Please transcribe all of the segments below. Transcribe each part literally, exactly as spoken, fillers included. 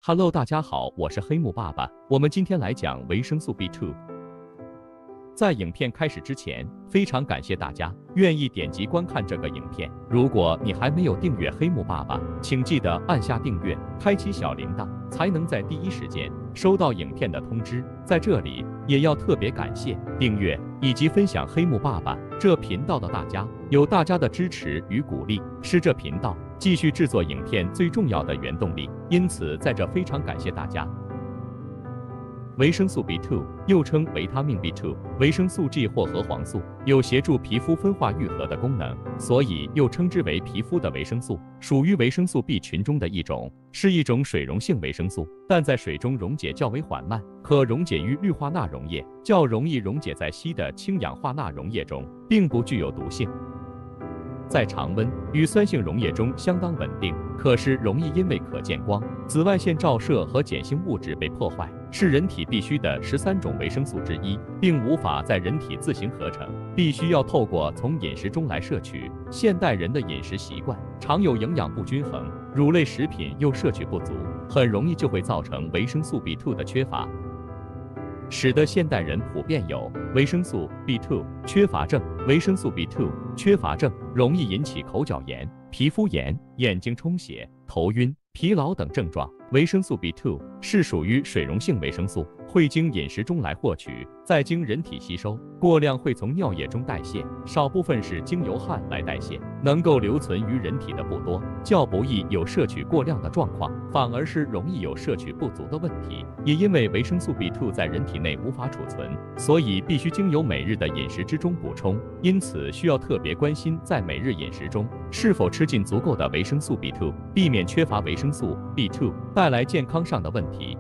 Hello， 大家好，我是黑木爸爸。我们今天来讲维生素 B 二。在影片开始之前，非常感谢大家愿意点击观看这个影片。如果你还没有订阅黑木爸爸，请记得按下订阅，开启小铃铛，才能在第一时间收到影片的通知。在这里，也要特别感谢订阅以及分享黑木爸爸这频道的大家，有大家的支持与鼓励，是这频道继续制作影片最重要的原动力。因此，在这非常感谢大家。维生素 B 二 又称维他命 B 二、维生素 G 或核黄素，有协助皮肤分化愈合的功能，所以又称之为皮肤的维生素，属于维生素 B 群中的一种，是一种水溶性维生素，但在水中溶解较为缓慢，可溶解于氯化钠溶液，较容易溶解在稀的氢氧化钠溶液中，并不具有毒性。在常温与酸性溶液中相当稳定，可是容易因为可见光、紫外线照射和碱性物质被破坏，是人体必需的十三种维生素之一，并无法在人体自行合成，必须要透过从饮食中来摄取。现代人的饮食习惯常有营养不均衡，乳类食品又摄取不足，很容易就会造成维生素 B 二 的缺乏，使得现代人普遍有维生素 B 二 缺乏症。维生素 B 二 缺乏症容易引起口角炎、皮肤炎、眼睛充血、头晕、疲劳等症状。维生素 B 二 是属于水溶性维生素，会经饮食中来获取，再经人体吸收，过量会从尿液中代谢，少部分是经由汗来代谢，能够留存于人体的不多，较不易有摄取过量的状况，反而是容易有摄取不足的问题。也因为维生素 B 二 在人体内无法储存，所以必须经由每日的饮食之中补充，因此需要特别关心在每日饮食中是否吃进足够的维生素 B 二，避免缺乏维生素 B 二带来健康上的问题。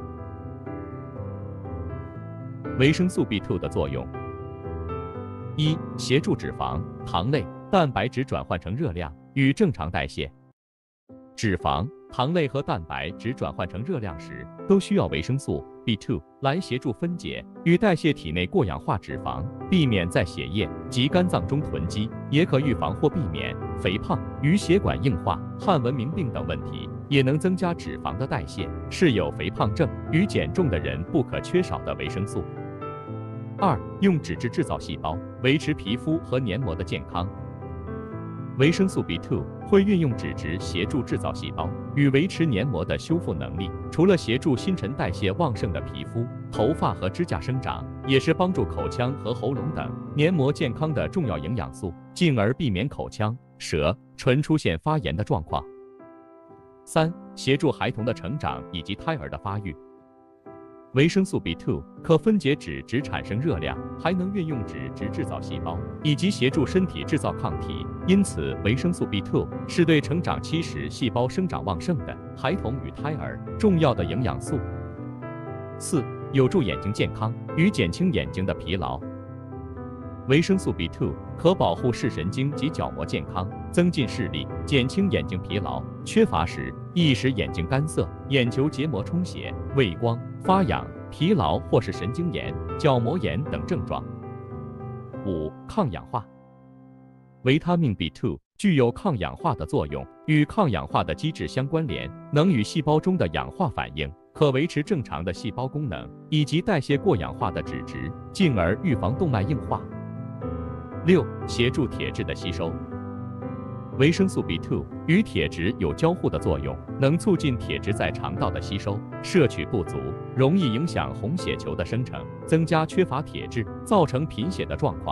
维生素 B 二 的作用：一、协助脂肪、糖类、蛋白质转换成热量，与正常代谢。脂肪、糖类和蛋白质转换成热量时，都需要维生素 B 二 来协助分解与代谢体内过氧化脂肪，避免在血液及肝脏中囤积，也可预防或避免肥胖与血管硬化、汗纹明病等问题，也能增加脂肪的代谢，是有肥胖症与减重的人不可缺少的维生素。二、用脂质制造细胞，维持皮肤和黏膜的健康。维生素 B 二 会运用脂质协助制造细胞与维持黏膜的修复能力，除了协助新陈代谢旺盛的皮肤、头发和指甲生长，也是帮助口腔和喉咙等黏膜健康的重要营养素，进而避免口腔、舌、唇出现发炎的状况。三、协助孩童的成长以及胎儿的发育。维生素 B 二 可分解脂质产生热量，还能运用脂质制造细胞，以及协助身体制造抗体。因此，维生素 B 二 是对成长期时细胞生长旺盛的孩童与胎儿重要的营养素。四、有助眼睛健康与减轻眼睛的疲劳。维生素 B 二 可保护视神经及角膜健康，增进视力，减轻眼睛疲劳。缺乏时易使眼睛干涩、眼球结膜充血、畏光、发痒、疲劳或是神经炎、角膜炎等症状。五、抗氧化。维他命 B 二 具有抗氧化的作用，与抗氧化的机制相关联，能与细胞中的氧化反应，可维持正常的细胞功能，以及代谢过氧化的脂质，进而预防动脉硬化。六、协助铁质的吸收。维生素 B 二 与铁质有交互的作用，能促进铁质在肠道的吸收，摄取不足容易影响红血球的生成，增加缺乏铁质，造成贫血的状况。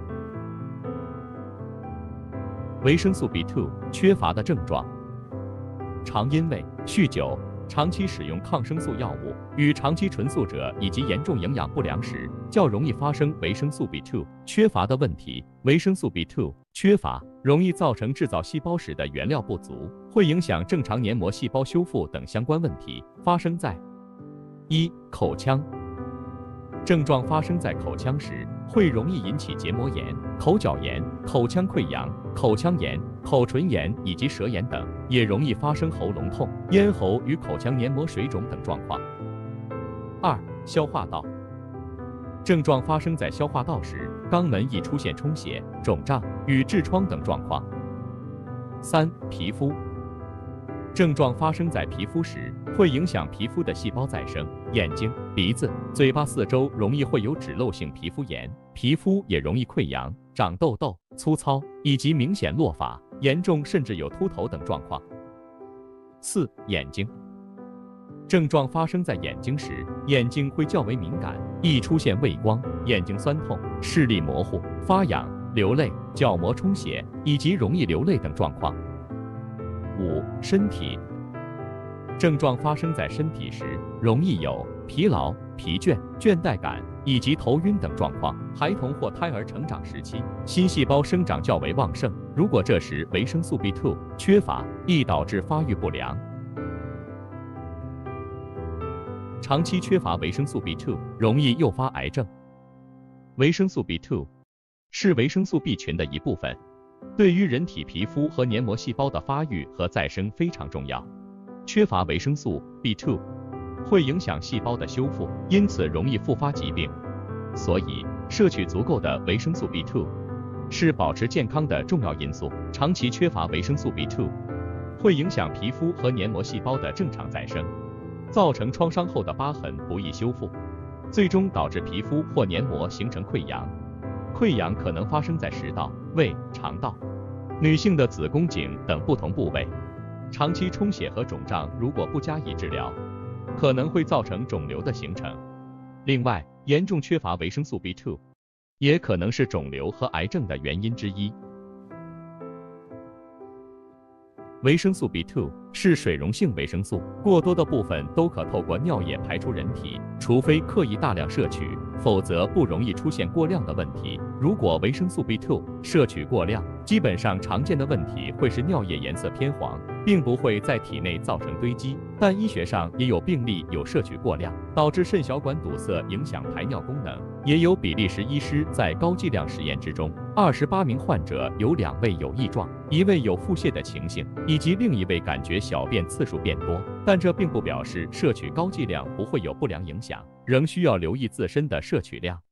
维生素 B 二 缺乏的症状：常因为酗酒、长期使用抗生素药物与长期纯素者以及严重营养不良时，较容易发生维生素 B 二 缺乏的问题。维生素 B 二 缺乏容易造成制造细胞时的原料不足，会影响正常黏膜细胞修复等相关问题，发生在一、口腔。症状发生在口腔时，会容易引起结膜炎、口角炎、口腔溃疡、口腔炎、口唇炎以及舌炎等，也容易发生喉咙痛、咽喉与口腔黏膜水肿等状况。二、消化道。症状发生在消化道时，肛门易出现充血、肿胀与痔疮等状况。三、皮肤。 症状发生在皮肤时，会影响皮肤的细胞再生。眼睛、鼻子、嘴巴四周容易会有脂漏性皮肤炎，皮肤也容易溃疡、长痘痘、粗糙以及明显落发，严重甚至有秃头等状况。四、眼睛。症状发生在眼睛时，眼睛会较为敏感，易出现畏光、眼睛酸痛、视力模糊、发痒、流泪、角膜充血以及容易流泪等状况。五、身体。症状发生在身体时，容易有疲劳、疲倦、倦怠感以及头晕等状况。孩童或胎儿成长时期，新细胞生长较为旺盛，如果这时维生素 B 二 缺乏，易导致发育不良。长期缺乏维生素 B 二 容易诱发癌症。维生素 B 二 是维生素 B 群的一部分，对于人体皮肤和黏膜细胞的发育和再生非常重要。缺乏维生素 B 二 会影响细胞的修复，因此容易复发疾病。所以，摄取足够的维生素 B 二 是保持健康的重要因素。长期缺乏维生素 B 二 会影响皮肤和黏膜细胞的正常再生，造成创伤后的疤痕不易修复，最终导致皮肤或黏膜形成溃疡。溃疡可能发生在食道、胃、肠道、女性的子宫颈等不同部位。长期充血和肿胀如果不加以治疗，可能会造成肿瘤的形成。另外，严重缺乏维生素 B 二 也可能是肿瘤和癌症的原因之一。维生素 B 二 是水溶性维生素，过多的部分都可透过尿液排出人体，除非刻意大量摄取，否则不容易出现过量的问题。如果维生素 B 二 摄取过量，基本上常见的问题会是尿液颜色偏黄，并不会在体内造成堆积，但医学上也有病例有摄取过量，导致肾小管堵塞，影响排尿功能。也有比利时医师在高剂量实验之中，二十八名患者有两位有异状，一位有腹泻的情形，以及另一位感觉小便次数变多，但这并不表示摄取高剂量不会有不良影响，仍需要留意自身的摄取量。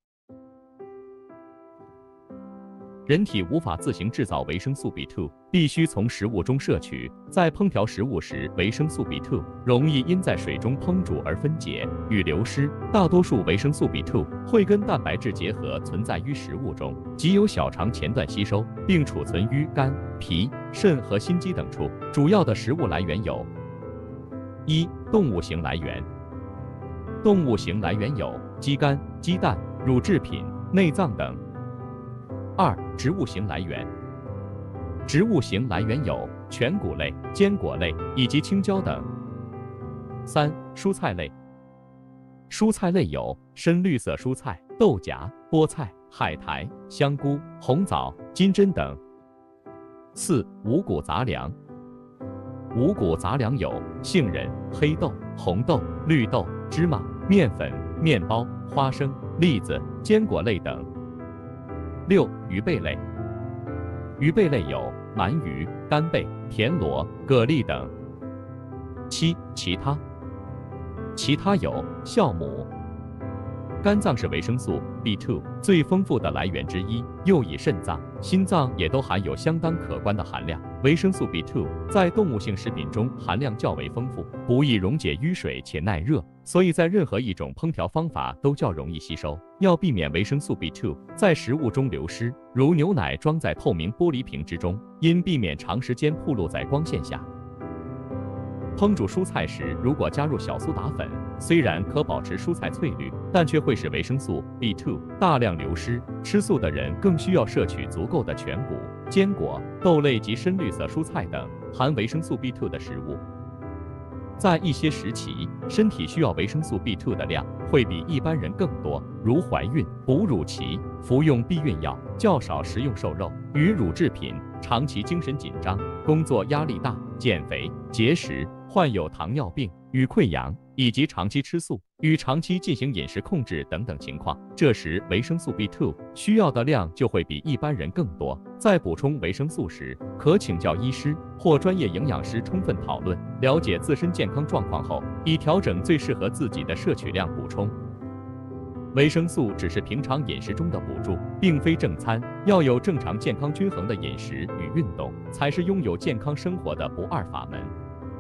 人体无法自行制造维生素 B 二， 必须从食物中摄取。在烹调食物时，维生素 B 二 容易因在水中烹煮而分解与流失。大多数维生素 B 二 会跟蛋白质结合，存在于食物中，即由小肠前段吸收，并储存于肝、脾、肾和心肌等处。主要的食物来源有：一、动物型来源。动物型来源有鸡肝、鸡蛋、乳制品、内脏等。二、植物型来源。植物型来源有全谷类、坚果类以及青椒等。三、蔬菜类。蔬菜类有深绿色蔬菜、豆荚、菠菜、海苔、香菇、红枣、金针等。四、五谷杂粮。五谷杂粮有杏仁、黑豆、红豆、绿豆、芝麻、面粉、面包、花生、栗子、坚果类等。六、鱼贝类。鱼贝类有鳗鱼、干贝、田螺、蛤蜊等。七、其他。其他有酵母。肝脏是维生素 B 二 最丰富的来源之一，又以肾脏、心脏也都含有相当可观的含量。维生素 B 二 在动物性食品中含量较为丰富，不易溶解淤水且耐热，所以在任何一种烹调方法都较容易吸收。要避免维生素 B 二 在食物中流失，如牛奶装在透明玻璃瓶之中，应避免长时间暴露在光线下。烹煮蔬菜时，如果加入小苏打粉，虽然可保持蔬菜翠绿，但却会使维生素 B 二 大量流失。吃素的人更需要摄取足够的全谷、坚果、豆类及深绿色蔬菜等含维生素 B 二 的食物。在一些时期，身体需要维生素 B 二 的量会比一般人更多，如怀孕、哺乳期、服用避孕药、较少食用瘦肉与乳制品、长期精神紧张、工作压力大、减肥、节食、患有糖尿病与溃疡，以及长期吃素与长期进行饮食控制等等情况，这时维生素 B 二 需要的量就会比一般人更多。在补充维生素时，可请教医师或专业营养师充分讨论，了解自身健康状况后，以调整最适合自己的摄取量补充。维生素只是平常饮食中的补助，并非正餐，要有正常健康均衡的饮食与运动，才是拥有健康生活的不二法门。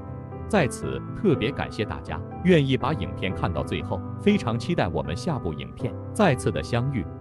在此特别感谢大家愿意把影片看到最后，非常期待我们下部影片再次的相遇。